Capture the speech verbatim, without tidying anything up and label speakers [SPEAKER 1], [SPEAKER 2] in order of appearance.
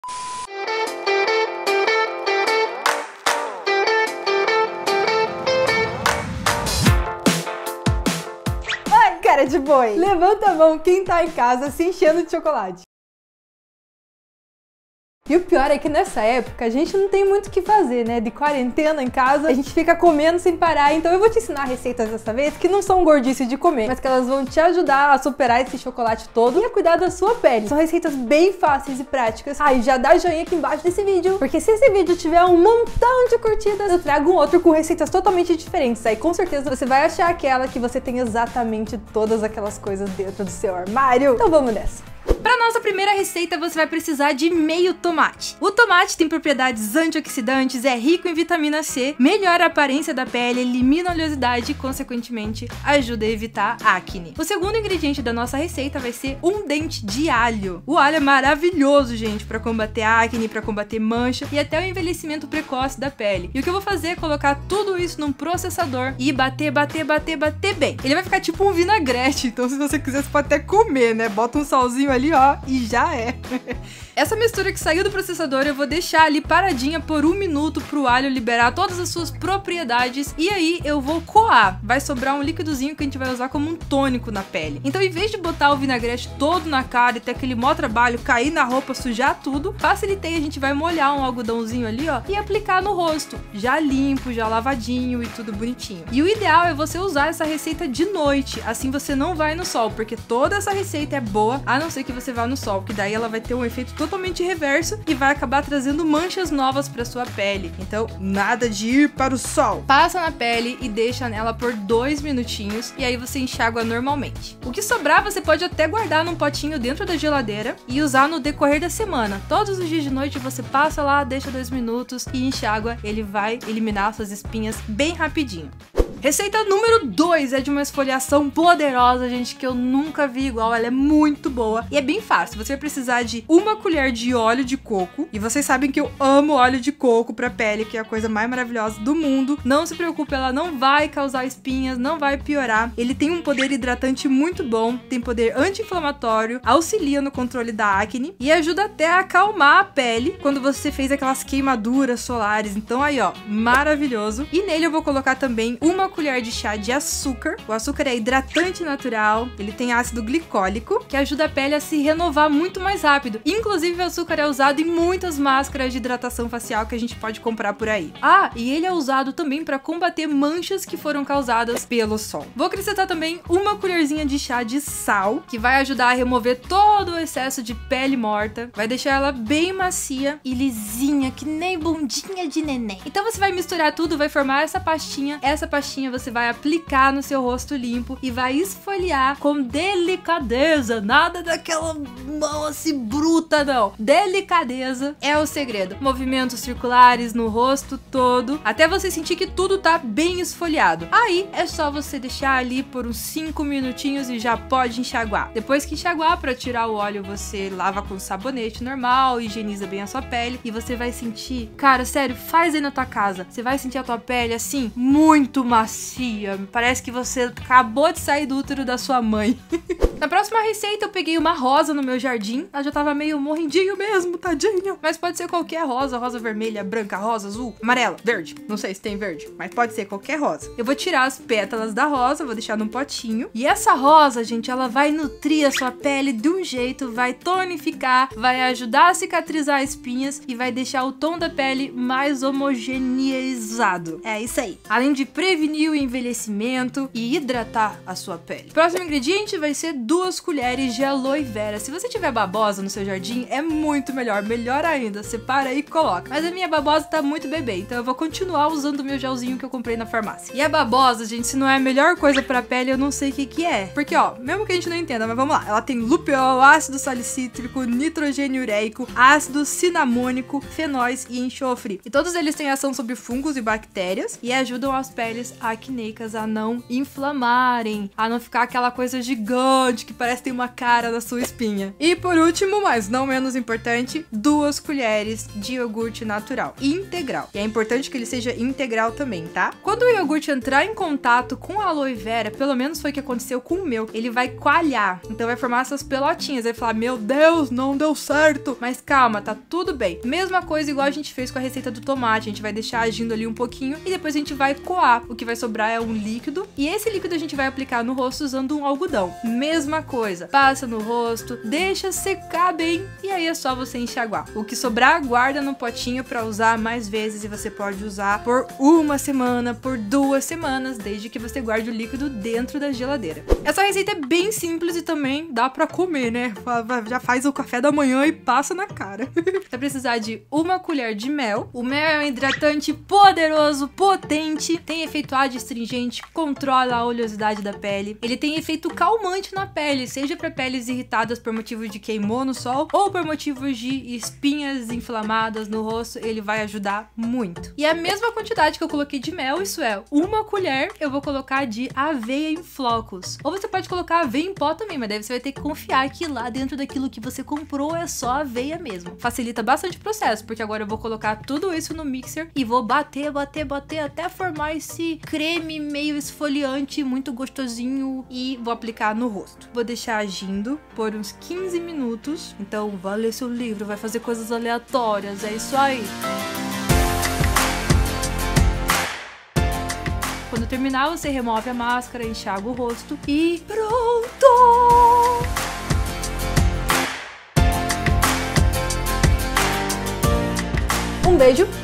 [SPEAKER 1] Ai, cara de boi! Levanta a mão quem tá em casa se enchendo de chocolate. E o pior é que nessa época a gente não tem muito o que fazer, né? De quarentena em casa, a gente fica comendo sem parar. Então eu vou te ensinar receitas dessa vez que não são gordices de comer, mas que elas vão te ajudar a superar esse chocolate todo e a cuidar da sua pele. São receitas bem fáceis e práticas. Ah, e já dá joinha aqui embaixo desse vídeo, porque se esse vídeo tiver um montão de curtidas, eu trago um outro com receitas totalmente diferentes. Aí com certeza você vai achar aquela que você tem exatamente todas aquelas coisas dentro do seu armário. Então vamos nessa!
[SPEAKER 2] Para nossa primeira receita, você vai precisar de meio tomate. O tomate tem propriedades antioxidantes, é rico em vitamina C, melhora a aparência da pele, elimina a oleosidade e, consequentemente, ajuda a evitar acne. O segundo ingrediente da nossa receita vai ser um dente de alho. O alho é maravilhoso, gente, para combater acne, para combater mancha e até o envelhecimento precoce da pele. E o que eu vou fazer é colocar tudo isso num processador e bater, bater, bater, bater bem. Ele vai ficar tipo um vinagrete, então se você quiser, você pode até comer, né? Bota um salzinho ali, ó, e já é. Essa mistura que saiu do processador eu vou deixar ali paradinha por um minuto pro alho liberar todas as suas propriedades e aí eu vou coar. Vai sobrar um líquidozinho que a gente vai usar como um tônico na pele. Então, em vez de botar o vinagrete todo na cara e ter aquele mó trabalho, cair na roupa, sujar tudo, facilitei, a gente vai molhar um algodãozinho ali, ó, e aplicar no rosto. Já limpo, já lavadinho e tudo bonitinho. E o ideal é você usar essa receita de noite, assim você não vai no sol, porque toda essa receita é boa, a não ser que você vá no sol, que daí ela vai ter um efeito totalmente reverso e vai acabar trazendo manchas novas para sua pele. Então, nada de ir para o sol. Passa na pele e deixa nela por dois minutinhos e aí você enxágua normalmente. O que sobrar você pode até guardar num potinho dentro da geladeira e usar no decorrer da semana. Todos os dias de noite você passa lá, deixa dois minutos e enxágua. Ele vai eliminar suas espinhas bem rapidinho. Receita número dois é de uma esfoliação poderosa, gente, que eu nunca vi igual. Ela é muito boa e é bem fácil. Você vai precisar de uma colher de óleo de coco. E vocês sabem que eu amo óleo de coco pra pele, que é a coisa mais maravilhosa do mundo. Não se preocupe, ela não vai causar espinhas, não vai piorar. Ele tem um poder hidratante muito bom, tem poder anti-inflamatório, auxilia no controle da acne e ajuda até a acalmar a pele quando você fez aquelas queimaduras solares. Então aí, ó, maravilhoso. E nele eu vou colocar também uma colher de chá de açúcar. O açúcar é hidratante natural, ele tem ácido glicólico, que ajuda a pele a se renovar muito mais rápido. Inclusive, o açúcar é usado em muitas máscaras de hidratação facial que a gente pode comprar por aí. Ah, e ele é usado também para combater manchas que foram causadas pelo sol. Vou acrescentar também uma colherzinha de chá de sal, que vai ajudar a remover todo o excesso de pele morta, vai deixar ela bem macia e lisinha, que nem bundinha de neném. Então você vai misturar tudo, vai formar essa pastinha, essa pastinha você vai aplicar no seu rosto limpo e vai esfoliar com delicadeza, nada daquela mão assim bruta não, delicadeza é o segredo, movimentos circulares no rosto todo, até você sentir que tudo tá bem esfoliado. Aí é só você deixar ali por uns cinco minutinhos e já pode enxaguar. Depois que enxaguar, para tirar o óleo, você lava com sabonete normal, higieniza bem a sua pele e você vai sentir, cara, sério, faz aí na tua casa, você vai sentir a tua pele assim, muito macia. Parece que você acabou de sair do útero da sua mãe. Na próxima receita eu peguei uma rosa no meu jardim. Ela já tava meio morrendinho mesmo, tadinha. Mas pode ser qualquer rosa, rosa vermelha, branca, rosa, azul, amarela, verde. Não sei se tem verde, mas pode ser qualquer rosa. Eu vou tirar as pétalas da rosa, vou deixar num potinho. E essa rosa, gente, ela vai nutrir a sua pele de um jeito, vai tonificar, vai ajudar a cicatrizar espinhas e vai deixar o tom da pele mais homogeneizado. É isso aí. Além de prevenir o envelhecimento e hidratar a sua pele. O próximo ingrediente vai ser duas colheres de aloe vera. Se você tiver babosa no seu jardim, é muito melhor, melhor ainda. Separa aí e coloca. Mas a minha babosa tá muito bebê, então eu vou continuar usando o meu gelzinho que eu comprei na farmácia. E a babosa, gente, se não é a melhor coisa pra pele, eu não sei o que que é. Porque, ó, mesmo que a gente não entenda, mas vamos lá. Ela tem lupiol, ácido salicítrico, nitrogênio ureico, ácido cinamônico, fenóis e enxofre. E todos eles têm ação sobre fungos e bactérias e ajudam as peles a acneicas a não inflamarem, a não ficar aquela coisa gigante que parece ter uma cara da sua espinha. E por último, mas não menos importante, duas colheres de iogurte natural, integral. E é importante que ele seja integral também, tá? Quando o iogurte entrar em contato com a aloe vera, pelo menos foi o que aconteceu com o meu, ele vai coalhar, então vai formar essas pelotinhas, vai falar, meu Deus, não deu certo, mas calma, tá tudo bem. Mesma coisa igual a gente fez com a receita do tomate, a gente vai deixar agindo ali um pouquinho e depois a gente vai coar, o que vai sobrar é um líquido e esse líquido a gente vai aplicar no rosto usando um algodão. Mesma coisa, passa no rosto, deixa secar bem e aí é só você enxaguar. O que sobrar, guarda no potinho para usar mais vezes e você pode usar por uma semana, por duas semanas, desde que você guarde o líquido dentro da geladeira. Essa receita é bem simples e também dá pra comer, né? Já faz o café da manhã e passa na cara. Você vai precisar de uma colher de mel. O mel é um hidratante poderoso, potente, tem efeito adstringente, controla a oleosidade da pele. Ele tem efeito calmante na pele, seja para peles irritadas por motivo de queimou no sol ou por motivos de espinhas inflamadas no rosto, ele vai ajudar muito. E a mesma quantidade que eu coloquei de mel, isso é, uma colher, eu vou colocar de aveia em flocos. Ou você pode colocar aveia em pó também, mas daí você vai ter que confiar que lá dentro daquilo que você comprou é só aveia mesmo. Facilita bastante o processo, porque agora eu vou colocar tudo isso no mixer e vou bater, bater, bater até formar esse creme meio esfoliante, muito gostosinho e vou aplicar no rosto. Vou deixar agindo por uns quinze minutos, então vai ler seu livro, vai fazer coisas aleatórias, é isso aí. Quando terminar, você remove a máscara, enxaga o rosto e pronto!
[SPEAKER 1] Um beijo